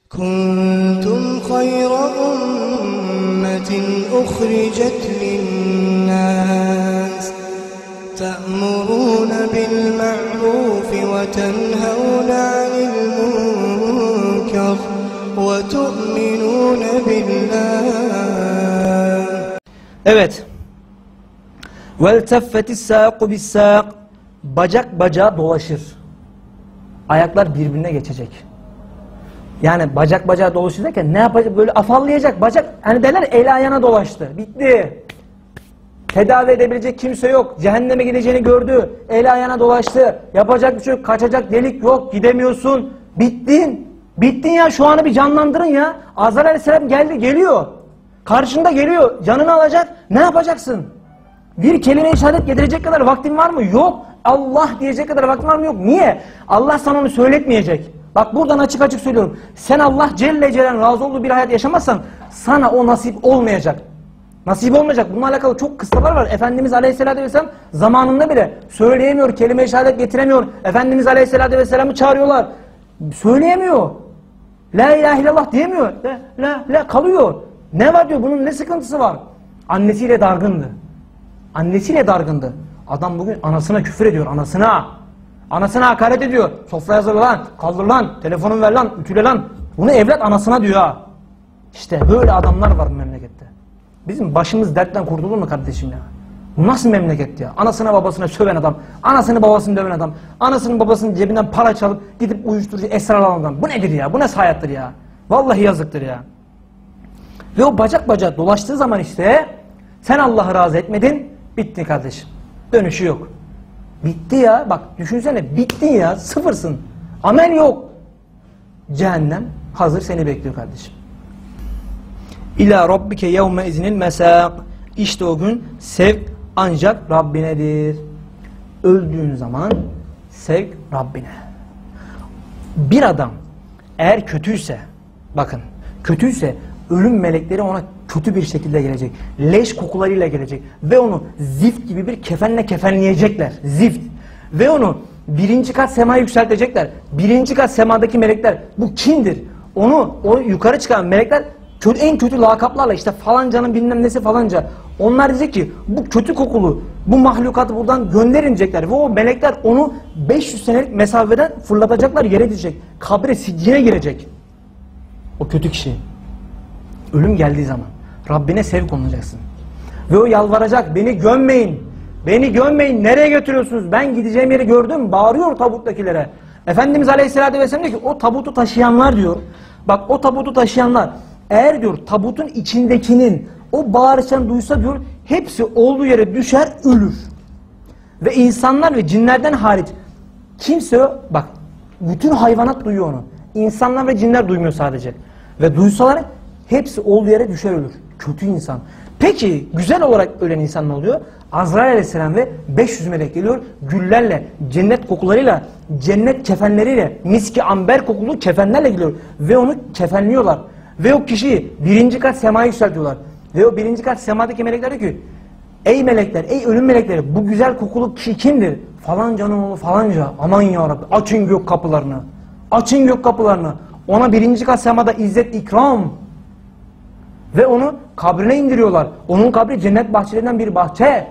كنتم خير أمة أخرجت للناس تأمرون بالمعروف وتنهون عن المنكر وتؤمنون بالله. Evet. وَالْتَفَّتِ السَّاقُ بِالسَّاقِ Bacak bacağa dolaşır. Ayaklar birbirine geçecek. Yani bacak bacağa dolaşır derken ne yapacak? Böyle afallayacak bacak. Hani derler el ayağına dolaştı. Bitti. Tedavi edebilecek kimse yok. Cehenneme gideceğini gördü. El ayağına dolaştı. Yapacak bir şey yok. Kaçacak delik yok. Gidemiyorsun. Bittin. Bittin ya. Şu anı bir canlandırın ya. Azrail Aleyhisselam geliyor. Karşında geliyor. Canını alacak. Ne yapacaksın? Bir kelime-i şehadet getirecek kadar vaktin var mı? Yok. Allah diyecek kadar vaktin var mı? Yok. Niye? Allah sana onu söyletmeyecek. Bak buradan açık açık söylüyorum. Sen Allah Celle Celal'in razı olduğu bir hayat yaşamazsan sana o nasip olmayacak. Nasip olmayacak. Bununla alakalı çok kıssalar var. Efendimiz Aleyhisselatü Vesselam zamanında bile söyleyemiyor. Kelime-i şehadet getiremiyor. Efendimiz Aleyhisselatü Vesselam'ı çağırıyorlar. Söyleyemiyor. La ilahe illallah diyemiyor. La kalıyor. Ne var diyor. Bunun ne sıkıntısı var? Annesiyle dargındı. Annesiyle dargındı. Adam bugün anasına küfür ediyor. Anasına hakaret ediyor. Sofraya hazırla lan, kaldır lan, telefonunu ver lan, ütüle lan. Bunu evlat anasına diyor ha. İşte böyle adamlar var bu memlekette. Bizim başımız dertten kurtulur mu kardeşim ya? Bu nasıl memleket ya? Anasına babasına söven adam, anasını babasını döven adam, anasının babasının cebinden para çalıp gidip uyuşturucu esrar alan adam. Bu nedir ya? Bu nasıl hayattır ya? Vallahi yazıktır ya. Ve o bacak bacağa dolaştığı zaman işte sen Allah'ı razı etmedin, bitti kardeşim. Dönüşü yok. Bitti ya. Bak düşünsene, bittin ya. Sıfırsın. Amel yok. Cehennem hazır seni bekliyor kardeşim. İlâ rabbike yevme iznil mesâk. İşte o gün sevk ancak Rabbinedir. Öldüğün zaman sevk Rabbine. Bir adam eğer kötüyse, bakın kötüyse ölüm melekleri ona kötü bir şekilde gelecek. Leş kokularıyla gelecek. Ve onu zift gibi bir kefenle kefenleyecekler. Zift. Ve onu 1. kat semaya yükseltecekler. 1. kat semadaki melekler. Bu kimdir? Onu o yukarı çıkan melekler en kötü lakaplarla işte falancanın bilmem nesi falanca. Onlar diyecek ki bu kötü kokulu bu mahlukatı buradan gönderinecekler. Ve o melekler onu 500 senelik mesafeden fırlatacaklar, yere diyecek. Kabre siccine girecek. O kötü kişi. Ölüm geldiği zaman Rabbine sevk olunacaksın. Ve o yalvaracak, beni gömmeyin. Beni gömmeyin. Nereye götürüyorsunuz? Ben gideceğim yeri gördüm. Bağırıyor tabuttakilere. Efendimiz Aleyhisselatü Vesselam diyor ki o tabutu taşıyanlar diyor. Bak o tabutu taşıyanlar eğer diyor tabutun içindekinin o bağırışlarını duysa diyor hepsi olduğu yere düşer, ölür. Ve insanlar ve cinlerden hariç kimse, bak bütün hayvanat duyuyor onu. İnsanlar ve cinler duymuyor sadece. Ve duysalar hepsi olduğu yere düşer, ölür. Kötü insan. Peki güzel olarak ölen insan ne oluyor? Azrail Aleyhisselam ve 500 melek geliyor. Güllerle, cennet kokularıyla, cennet kefenleriyle, miski amber kokulu kefenlerle geliyor. Ve onu kefenliyorlar. Ve o kişiyi 1. kat semaya yükseltiyorlar. Ve o 1. kat semadaki melekler diyor ki ey melekler, ey ölüm melekleri bu güzel kokulu kişi kimdir? Falancanın oğlu falanca. Aman yarabbi açın gök kapılarını. Açın gök kapılarını. Ona 1. kat semada izzet ikram. Ve onu kabrine indiriyorlar. Onun kabri cennet bahçelerinden bir bahçe.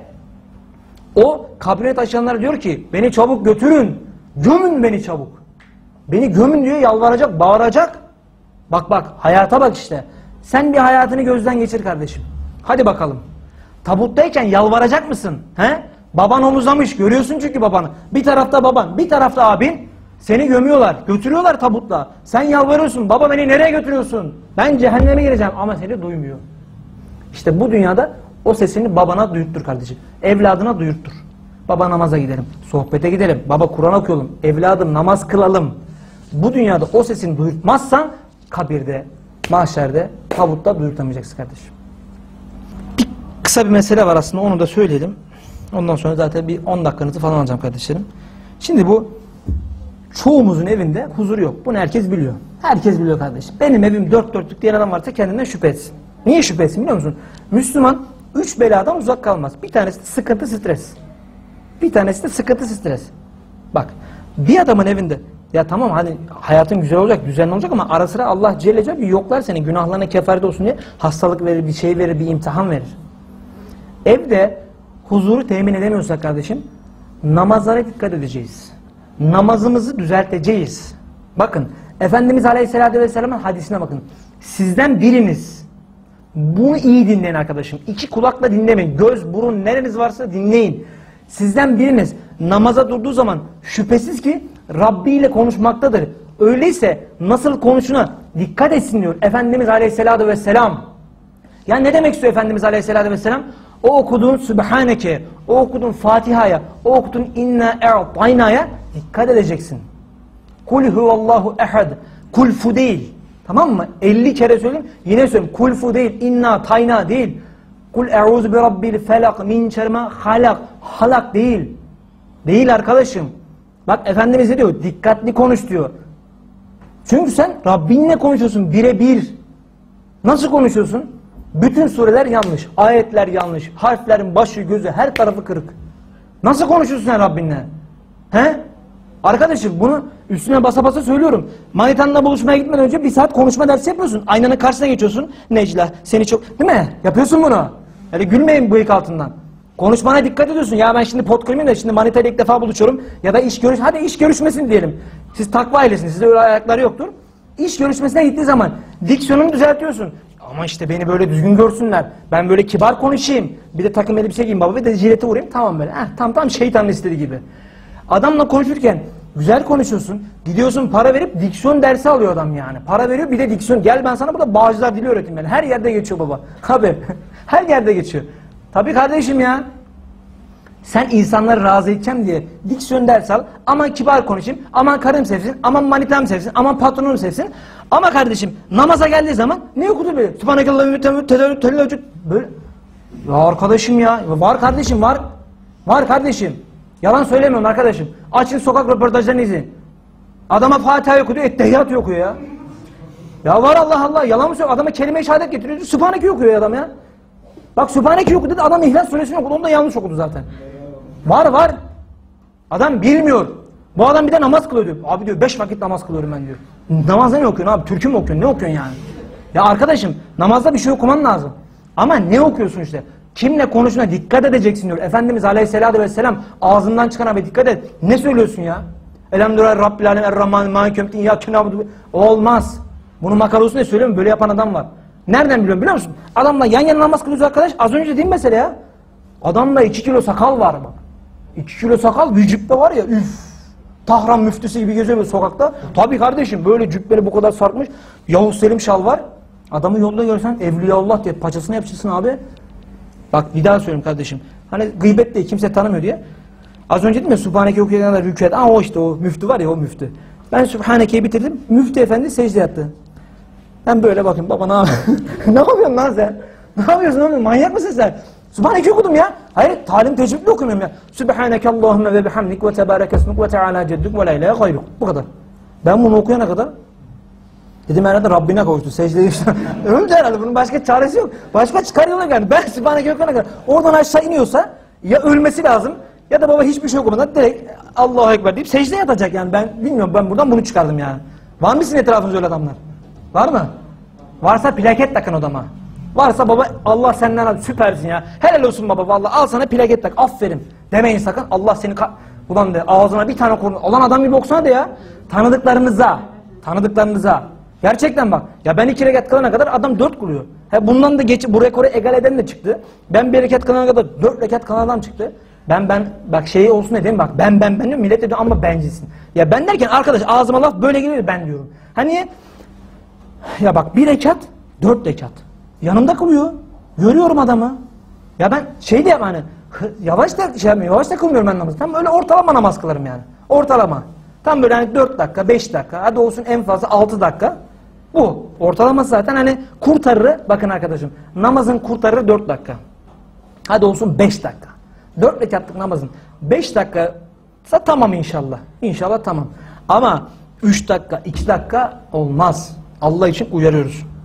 O kabrine taşıyanlara diyor ki beni çabuk götürün. Gömün beni çabuk. Beni gömün diyor, yalvaracak, bağıracak. Bak hayata bak işte. Sen bir hayatını gözden geçir kardeşim. Hadi bakalım. Tabuttayken yalvaracak mısın? He? Baban omuzlamış. Görüyorsun çünkü babanı. Bir tarafta baban, bir tarafta abin. Seni gömüyorlar, götürüyorlar tabutla. Sen yalvarıyorsun, baba beni nereye götürüyorsun? Ben cehenneme gireceğim ama seni duymuyor. İşte bu dünyada o sesini babana duyurttur kardeşim. Evladına duyurttur. Baba namaza gidelim, sohbete gidelim, baba Kur'an okuyalım, evladım namaz kılalım. Bu dünyada o sesini duyurtmazsan kabirde, mahşerde, tabutta duyurtamayacaksın kardeşim. Kısa bir mesele var aslında, onu da söyleyelim. Ondan sonra zaten bir 10 dakikanızı falan alacağım kardeşlerim. Şimdi bu çoğumuzun evinde huzur yok. Bunu herkes biliyor. Herkes biliyor kardeşim. Benim evim dört dörtlük diyen adam varsa kendinden şüphe etsin. Niye şüphe etsin biliyor musun? Müslüman 3 beladan uzak kalmaz. Bir tanesi de sıkıntı, stres. Bir tanesi de sıkıntı, stres. Bak bir adamın evinde Ya tamam hani hayatın güzel olacak, düzenli olacak ama ara sıra Allah Celle Celaluhu bir yoklar seni. Günahlarına kefaret olsun diye hastalık verir, bir şey verir, bir imtihan verir. Evde huzuru temin edemiyorsak kardeşim, namazlara dikkat edeceğiz. Namazımızı düzelteceğiz. Bakın, Efendimiz Aleyhisselatü Vesselam'ın hadisine bakın. Sizden biriniz, bunu iyi dinleyin arkadaşım. İki kulakla dinlemeyin. Göz, burun, nereniz varsa dinleyin. Sizden biriniz namaza durduğu zaman şüphesiz ki Rabbi ile konuşmaktadır. Öyleyse nasıl konuşuna dikkat etsin diyor Efendimiz Aleyhisselatü Vesselam. Yani ne demek istiyor Efendimiz Aleyhisselatü Vesselam? O okuduğun Sübhaneke, o okuduğun Fatiha'ya, o okuduğun İnna E'tayna'ya dikkat edeceksin. Kul huvallahu ehad. Kulfu değil. Tamam mı? 50 kere söyleyeyim. Yine söyleyeyim. Kulfu değil. İnna tayna değil. Kul e'uzu bi rabbil felak min şerma halak. Halak değil. Değil arkadaşım. Bak Efendimiz ne diyor? Dikkatli konuş diyor. Çünkü sen Rabbinle konuşuyorsun birebir. Nasıl konuşuyorsun? Bütün sureler yanlış. Ayetler yanlış. Harflerin başı gözü her tarafı kırık. Nasıl konuşuyorsun sen Rabbinle? He? Arkadaşım bunu üstüne basa basa söylüyorum. Manitanla buluşmaya gitmeden önce 1 saat konuşma dersi yapıyorsun. Aynanın karşısına geçiyorsun. Necla seni çok... Değil mi? Yapıyorsun bunu. Yani gülmeyin bıyık altından. Konuşmana dikkat ediyorsun. Ya ben şimdi pot kırmayayım da şimdi manitayla ilk defa buluşuyorum. Ya da iş görüş... Hadi iş görüşmesin diyelim. Siz takva ailesiniz. Sizde öyle ayakları yoktur. İş görüşmesine gittiği zaman diksiyonunu düzeltiyorsun. Ama işte beni böyle düzgün görsünler. Ben böyle kibar konuşayım. Bir de takım elbise giyeyim baba ve de jilete uğrayayım. Tamam böyle. Tam şeytanın istediği gibi. Adamla konuşurken güzel konuşuyorsun. Gidiyorsun para verip diksiyon dersi alıyor adam yani. Para veriyor bir de diksiyon. Gel ben sana burada Bağcılar dili öğreteyim ben. Her yerde geçiyor baba. Tabii. Her yerde geçiyor. Tabii kardeşim ya. Sen insanları razı edeceğim diye diksiyon dersi al. Aman kibar konuşayım. Aman karım sevsin. Aman manitam sevsin. Aman patronum sevsin. Ama kardeşim namaza geldiği zaman ne okudu böyle? Sübhanekallahü böyle. Ya arkadaşım ya. Var kardeşim var. Var kardeşim. Yalan söylemiyorum arkadaşım. Açın sokak röportajlarını izleyin. Adama Fatiha okuyor, Ettehiyyat okuyor ya. Ya var Allah Allah. Yalan mı söylüyor? Adama kelime-i şehadet getiriyor. Sübhaneke okuyor adam ya. Bak Sübhaneke okudu dedi. Adam İhlas Suresini okudu. Onu da yanlış okudu zaten. Var. Adam bilmiyor. Bu adam bir de namaz kılıyor diyor. Abi diyor 5 vakit namaz kılıyorum ben diyor. Namazda ne okuyorsun abi? Türkü mü okuyorsun? Ne okuyorsun yani? Ya arkadaşım namazda bir şey okuman lazım. Ama ne okuyorsun işte? Kimle konuşuna dikkat edeceksin diyor. Efendimiz Aleyhisselatü Vesselam ağzından çıkan abi dikkat et. Ne söylüyorsun ya? Elhamdülillah Rabbil Alem Errahman Mâliküm ya olmaz. Bunu makara olsun diye söylüyorum. Böyle yapan adam var. Nereden biliyor musun? Adamla yan yana namaz kılıyoruz arkadaş. Az önce değil mesele ya. Adamla 2 kilo sakal var bak. 2 kilo sakal bir cübbe var ya üf. Tahran müftüsü gibi geziyor böyle sokakta. Tabii kardeşim böyle cübbeli bu kadar sarkmış. Yavuz Selim şal var. Adamı yolda görsen Evliyaullah diye paçasını yapacaksın abi. Bak bir daha söyleyeyim kardeşim. Hani gıybet değil kimse tanımıyor diye. Az önce dedim ya Sübhaneke okuyana da rükû et. O işte o müftü var ya o müftü. Ben Sübhaneke'yi bitirdim. Müftü efendi secde yattı. Ben böyle bakayım baba ne yapıyorsun? Ne yapıyorsun lan sen? Ne yapıyorsun oğlum? Manyak mısın sen? Sübhaneke okudum ya. Hayır talim tecrübeli okumuyorum ya. Sübhaneke Allahümme ve bihamdik ve tebarek esmuk ve teala ceddük ve la ilahe gayruk. Bu kadar. Ben bunu okuyana kadar dedim herhalde Rabbine kavuştu. Secdeye işte. Öldü herhalde. Bunun başka çaresi yok. Başka çıkar yolu yok yani. Ben Sübhaneke okuyana kadar oradan aşağı iniyorsa ya ölmesi lazım ya da baba hiçbir şey okumadan direkt Allahu Ekber deyip secdeye yatacak yani. Ben bilmiyorum ben buradan bunu çıkardım yani. Var mısın etrafınızda öyle adamlar? Var mı? Varsa plaket takın odama. Varsa baba Allah senden al süpersin ya. Helal olsun baba vallahi al sana plaket tak. Aferin. Demeyin sakın. Allah seni ulan de ağzına bir tane korun. Olan adam gibi okusana de ya. Tanıdıklarınıza. Gerçekten bak. Ya ben 2 rekat kılana kadar adam 4 kılıyor. Bundan da bu rekoru egal eden de çıktı. Ben 1 rekat kılana kadar 4 rekat kılan adam çıktı. Ben bak şey olsun ne diyeyim bak ben diyorum millet dedi ama bencilsin. Ya ben derken arkadaş ağzıma laf böyle gelir ben diyorum. Hani ya bak 1 rekat 4 rekat. Yanımda kılıyor. Görüyorum adamı. Ya ben şey de hani yavaş da kılmıyorum ben namazı. Tam öyle ortalama namaz kılarım yani. Ortalama. Tam böyle hani 4 dakika, 5 dakika. Hadi olsun en fazla 6 dakika. Bu. Ortalama zaten hani kurtarırı bakın arkadaşım. Namazın kurtarırı 4 dakika. Hadi olsun 5 dakika. 4 rekatlık namazın 5 dakika tamam inşallah. İnşallah tamam. Ama 3 dakika, 2 dakika olmaz. Allah için uyarıyoruz.